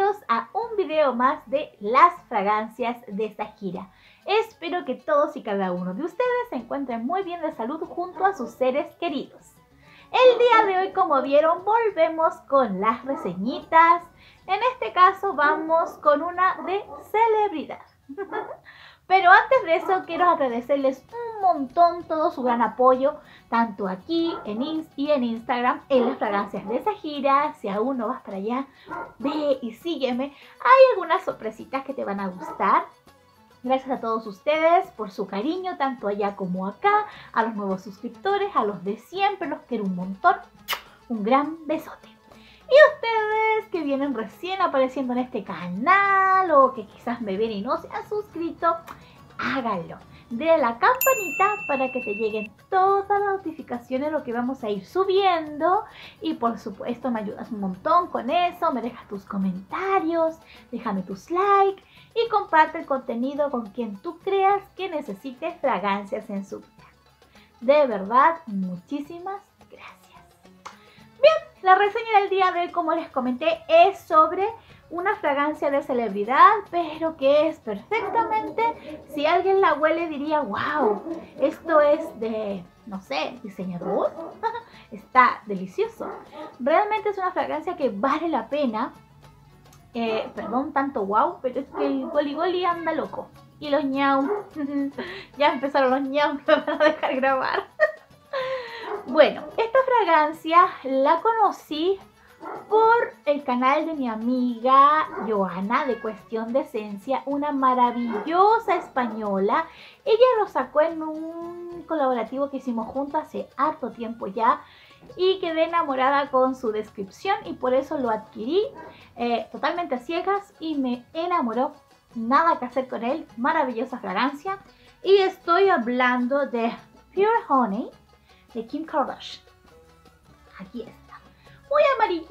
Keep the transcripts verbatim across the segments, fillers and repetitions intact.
bienvenidos a un video más de las fragancias de Zahira. Espero que todos y cada uno de ustedes se encuentren muy bien de salud junto a sus seres queridos. El día de hoy, como vieron, volvemos con las reseñitas. En este caso vamos con una de celebridad. Pero antes de eso quiero agradecerles un montón todo su gran apoyo, tanto aquí en Inst y en Instagram, en las fragancias de Zahira. Si aún no vas para allá, ve y sígueme. Hay algunas sorpresitas que te van a gustar. Gracias a todos ustedes por su cariño, tanto allá como acá, a los nuevos suscriptores, a los de siempre, los quiero un montón. Un gran besote. Y ustedes que vienen recién apareciendo en este canal o que quizás me ven y no se han suscrito, háganlo. Denle a la campanita para que te lleguen todas las notificaciones de lo que vamos a ir subiendo. Y por supuesto me ayudas un montón con eso, me dejas tus comentarios, déjame tus likes y comparte el contenido con quien tú creas que necesite fragancias en su vida. De verdad, muchísimas gracias. Bien, la reseña del día de hoy, como les comenté, es sobre una fragancia de celebridad, pero que es perfectamente, si alguien la huele diría, wow, esto es de, no sé, diseñador, está delicioso. Realmente es una fragancia que vale la pena, eh, perdón tanto wow, pero es que el goli goli anda loco. Y los ñau, ya empezaron los ñau, me van a dejar grabar. Bueno, esta fragancia la conocí por el canal de mi amiga Joana de Cuestión de Esencia, una maravillosa española. Ella lo sacó en un colaborativo que hicimos juntas hace harto tiempo ya y quedé enamorada con su descripción y por eso lo adquirí eh, totalmente a ciegas y me enamoró. Nada que hacer con él, maravillosa fragancia. Y estoy hablando de Pure Honey de Kim Kardashian. Aquí está. Muy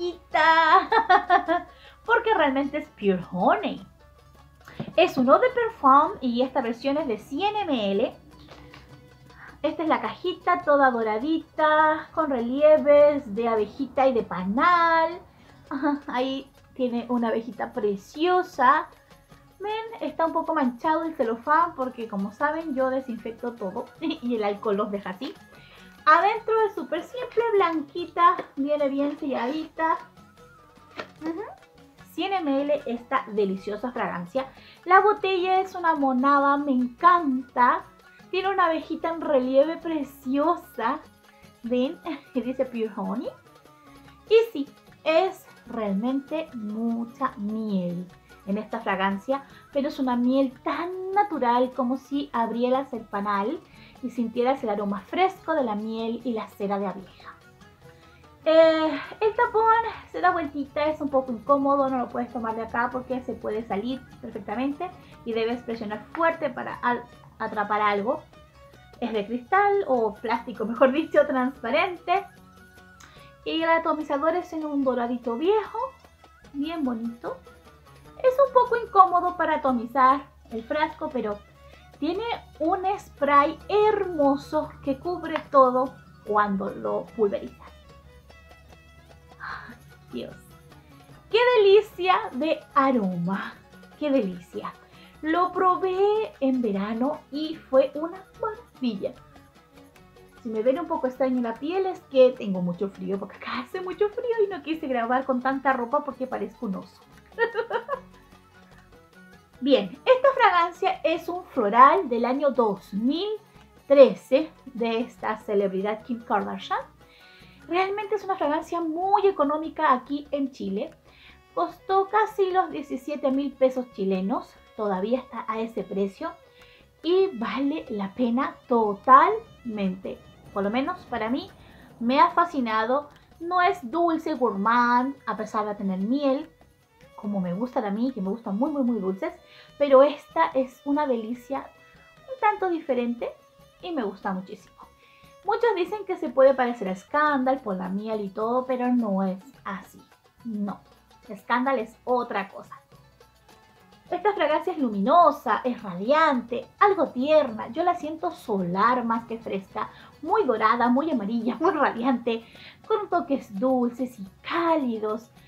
amarillita, porque realmente es Pure Honey. Es un eau de perfume y esta versión es de cien mililitros. Esta es la cajita toda doradita, con relieves de abejita y de panal. Ahí tiene una abejita preciosa. Ven, está un poco manchado el celofán porque, como saben, yo desinfecto todo y el alcohol los deja así. Adentro es súper simple, blanquita, viene bien selladita. Uh-huh. cien mililitros esta deliciosa fragancia. La botella es una monada, me encanta. Tiene una abejita en relieve preciosa. ¿Ven? Que dice Pure Honey. Y sí, es realmente mucha miel en esta fragancia, pero es una miel tan natural como si abrieras el panal y sintieras el aroma fresco de la miel y la cera de abeja. Eh, el tapón se da vueltita, es un poco incómodo, no lo puedes tomar de acá porque se puede salir perfectamente y debes presionar fuerte para al, atrapar algo. Es de cristal o plástico, mejor dicho, transparente. Y el atomizador es en un doradito viejo, bien bonito. Es un poco incómodo para atomizar el frasco, pero tiene un spray hermoso que cubre todo cuando lo pulverizas. Ay, Dios. ¡Qué delicia de aroma! ¡Qué delicia! Lo probé en verano y fue una maravilla. Si me ven un poco extraño la piel es que tengo mucho frío, porque acá hace mucho frío y no quise grabar con tanta ropa porque parezco un oso. Bien, esta fragancia es un floral del año dos mil trece de esta celebridad Kim Kardashian. Realmente es una fragancia muy económica aquí en Chile. Costó casi los diecisiete mil pesos chilenos, todavía está a ese precio y vale la pena totalmente. Por lo menos para mí me ha fascinado. No es dulce gourmand a pesar de tener miel, como me gustan a mí, que me gustan muy muy muy dulces, pero esta es una delicia un tanto diferente y me gusta muchísimo. Muchos dicen que se puede parecer a Scandal por la miel y todo, pero no es así, no. Scandal es otra cosa. Esta fragancia es luminosa, es radiante, algo tierna, yo la siento solar más que fresca, muy dorada, muy amarilla, muy radiante, con toques dulces y cálidos.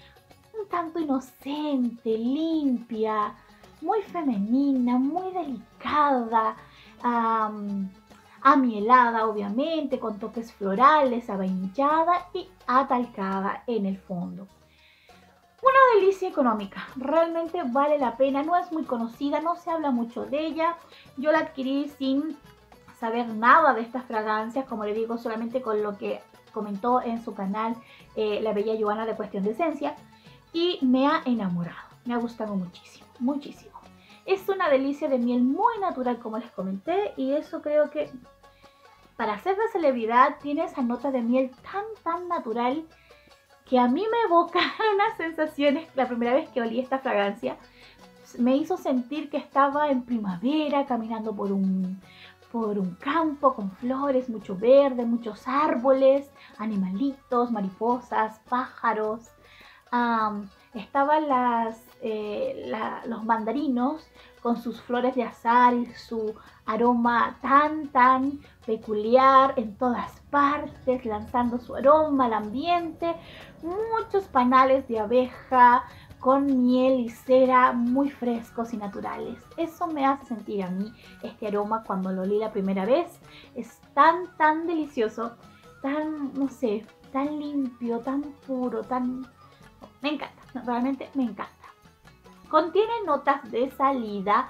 un tanto inocente, limpia, muy femenina, muy delicada, um, amielada obviamente, con toques florales, avainillada y atalcada en el fondo. Una delicia económica, realmente vale la pena, no es muy conocida, no se habla mucho de ella. Yo la adquirí sin saber nada de estas fragancias, como le digo, solamente con lo que comentó en su canal eh, la bella Joana de Cuestión de Esencia, y me ha enamorado, me ha gustado muchísimo, muchísimo. Es una delicia de miel muy natural, como les comenté, y eso creo que para ser de celebridad tiene esa nota de miel tan, tan natural que a mí me evoca unas sensaciones. La primera vez que olí esta fragancia me hizo sentir que estaba en primavera, caminando por un, por un campo con flores, mucho verde, muchos árboles, animalitos, mariposas, pájaros. Um, estaban las, eh, la, los mandarinos con sus flores de azahar y su aroma tan, tan peculiar en todas partes, lanzando su aroma al ambiente. Muchos panales de abeja con miel y cera muy frescos y naturales. Eso me hace sentir a mí este aroma cuando lo olí la primera vez. Es tan, tan delicioso, tan, no sé, tan limpio, tan puro, tan... Me encanta, realmente me encanta. Contiene notas de salida,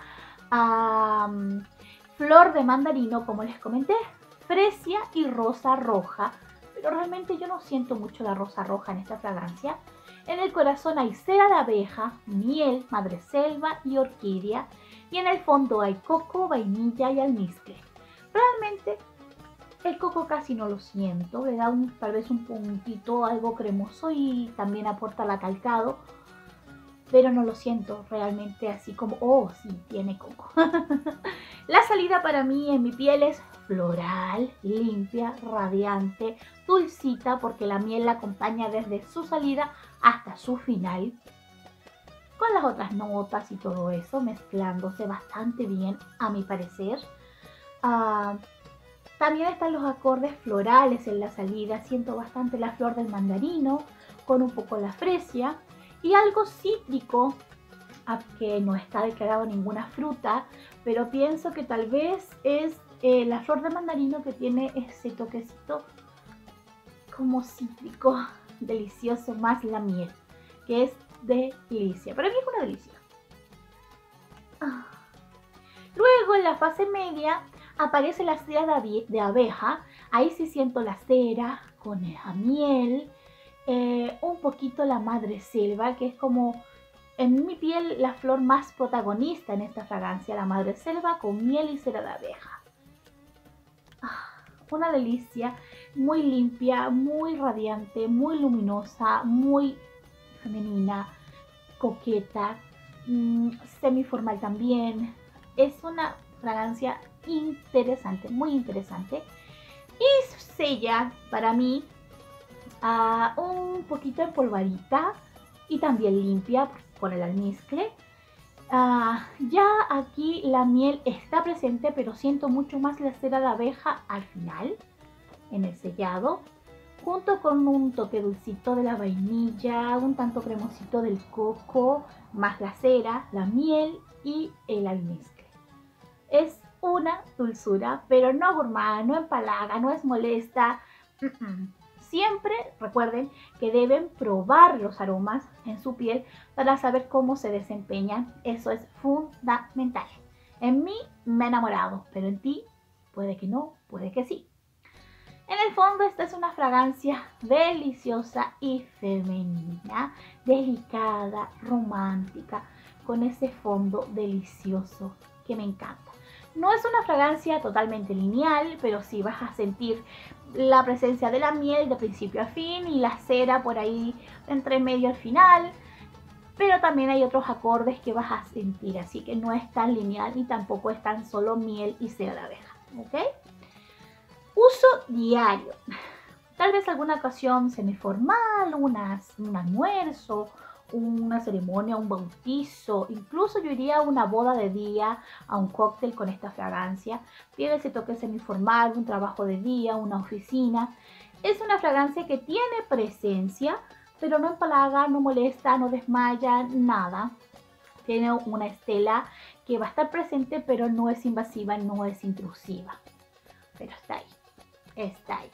um, flor de mandarino, como les comenté, fresia y rosa roja, pero realmente yo no siento mucho la rosa roja en esta fragancia. En el corazón hay cera de abeja, miel, madreselva y orquídea, y en el fondo hay coco, vainilla y almizcle. Realmente el coco casi no lo siento, le da un, tal vez un puntito algo cremoso y también aporta el atalcado, pero no lo siento realmente así como, oh, sí, tiene coco. La salida para mí en mi piel es floral, limpia, radiante, dulcita, porque la miel la acompaña desde su salida hasta su final, con las otras notas y todo eso, mezclándose bastante bien, a mi parecer. Uh, también están los acordes florales en la salida, siento bastante la flor del mandarino, con un poco la fresia, y algo cítrico, que no está declarado ninguna fruta, pero pienso que tal vez es eh, la flor de mandarino que tiene ese toquecito como cítrico, delicioso, más la miel, que es delicia. Para mí es una delicia. Ah. Luego en la fase media aparece la cera de abeja. Ahí sí siento la cera con la miel, eh, un poquito la madreselva, que es como en mi piel la flor más protagonista en esta fragancia, la madreselva con miel y cera de abeja. Ah, una delicia, muy limpia, muy radiante, muy luminosa, muy femenina, coqueta, mmm, semiformal también. Es una fragancia interesante, muy interesante, y sella para mí uh, un poquito en polvadita y también limpia por el almizcle. Uh, ya aquí la miel está presente, pero siento mucho más la cera de abeja al final, en el sellado, junto con un toque dulcito de la vainilla, un tanto cremosito del coco, más la cera, la miel y el almizcle. Es una dulzura, pero no gourmand, no empalaga, no es molesta. Mm-mm. Siempre recuerden que deben probar los aromas en su piel para saber cómo se desempeñan. Eso es fundamental. En mí me he enamorado, pero en ti puede que no, puede que sí. En el fondo esta es una fragancia deliciosa y femenina, delicada, romántica, con ese fondo delicioso que me encanta. No es una fragancia totalmente lineal, pero sí vas a sentir la presencia de la miel de principio a fin y la cera por ahí entre medio al final, pero también hay otros acordes que vas a sentir, así que no es tan lineal y tampoco es tan solo miel y cera de abeja, ¿ok? Uso diario. Tal vez alguna ocasión semiformal, unas, un almuerzo, una ceremonia, un bautizo, incluso yo iría a una boda de día, a un cóctel con esta fragancia. Tiene ese toque semiformal, un trabajo de día, una oficina. Es una fragancia que tiene presencia, pero no empalaga, no molesta, no desmaya, nada. Tiene una estela que va a estar presente, pero no es invasiva, no es intrusiva. Pero está ahí, está ahí.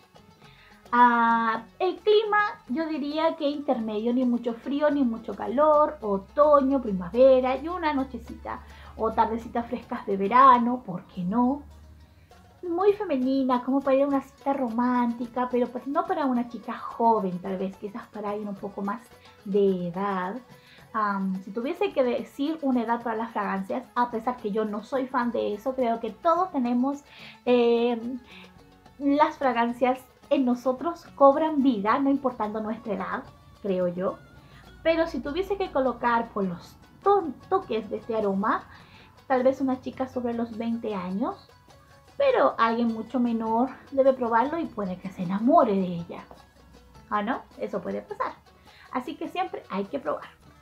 Ah, el clima, yo diría que intermedio, ni mucho frío, ni mucho calor, otoño, primavera y una nochecita o tardecitas frescas de verano, ¿por qué no? Muy femenina, como para ir a una cita romántica, pero pues no para una chica joven, tal vez, quizás para alguien un poco más de edad. Um, si tuviese que decir una edad para las fragancias, a pesar que yo no soy fan de eso, creo que todos tenemos eh, las fragancias en nosotros, cobran vida, no importando nuestra edad, creo yo. Pero si tuviese que colocar por los to toques de este aroma, tal vez una chica sobre los veinte años, pero alguien mucho menor debe probarlo y puede que se enamore de ella. ¿Ah, no? Eso puede pasar. Así que siempre hay que probar.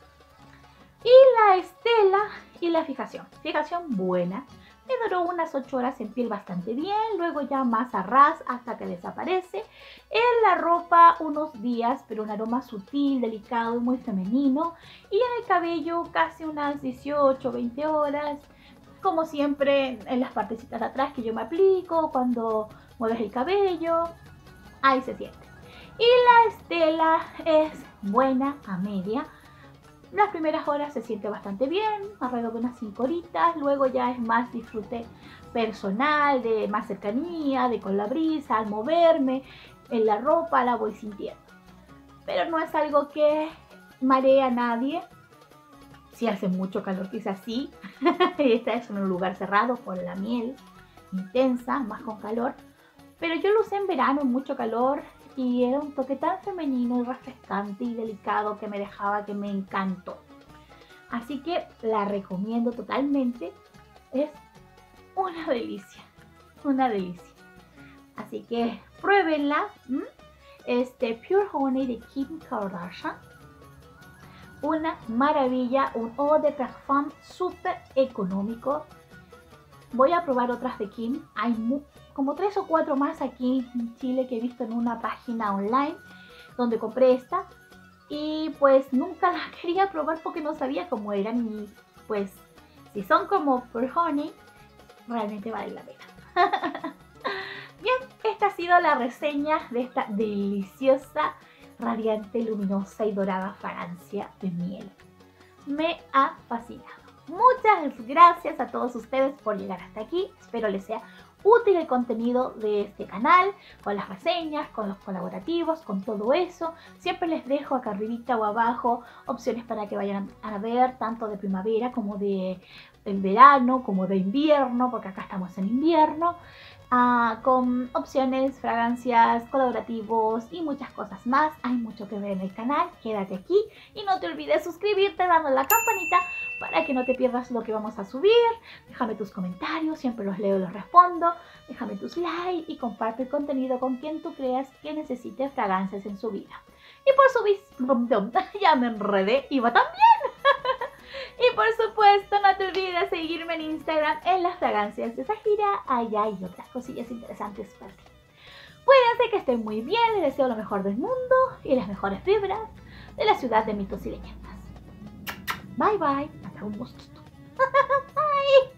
Y la estela y la fijación. Fijación buena. Me duró unas ocho horas en piel bastante bien, luego ya más a ras hasta que desaparece. En la ropa unos días, pero un aroma sutil, delicado y muy femenino. Y en el cabello casi unas dieciocho, veinte horas. Como siempre en las partecitas de atrás que yo me aplico, cuando mueves el cabello, ahí se siente. Y la estela es buena a media. Las primeras horas se siente bastante bien, alrededor de unas cinco horitas, luego ya es más disfrute personal, de más cercanía, de con la brisa, al moverme, en la ropa la voy sintiendo. Pero no es algo que maree a nadie. Si hace mucho calor, quizás sí. Esta es en un lugar cerrado por la miel intensa, más con calor. Pero yo lo usé en verano, en mucho calor, y era un toque tan femenino y refrescante y delicado que me dejaba, que me encantó. Así que la recomiendo totalmente. Es una delicia, una delicia. Así que pruébenla. ¿Mm? Este Pure Honey de Kim Kardashian. Una maravilla, un eau de parfum súper económico. Voy a probar otras de Kim. Hay como tres o cuatro más aquí en Chile que he visto en una página online donde compré esta. Y pues nunca la quería probar porque no sabía cómo eran. Y pues si son como Pure Honey, realmente vale la pena. Bien, esta ha sido la reseña de esta deliciosa, radiante, luminosa y dorada fragancia de miel. Me ha fascinado. Muchas gracias a todos ustedes por llegar hasta aquí. Espero les sea útil el contenido de este canal, con las reseñas, con los colaborativos, con todo eso. Siempre les dejo acá arribita o abajo opciones para que vayan a ver, tanto de primavera como de, de verano, como de invierno, porque acá estamos en invierno. Uh, con opciones, fragancias, colaborativos y muchas cosas más. Hay mucho que ver en el canal, quédate aquí y no te olvides suscribirte dando la campanita para que no te pierdas lo que vamos a subir. Déjame tus comentarios, siempre los leo y los respondo. Déjame tus likes y comparte el contenido con quien tú creas que necesite fragancias en su vida. Y por supuesto, ya me enredé, Iva también. Y por supuesto, no te olvides seguirme en Instagram en las fragancias de Zahira. Allá hay otras cosillas interesantes para ti. Cuídense, que estén muy bien. Les deseo lo mejor del mundo y las mejores vibras de la ciudad de mitos y leyendas. Bye bye. Hasta un gusto. Bye.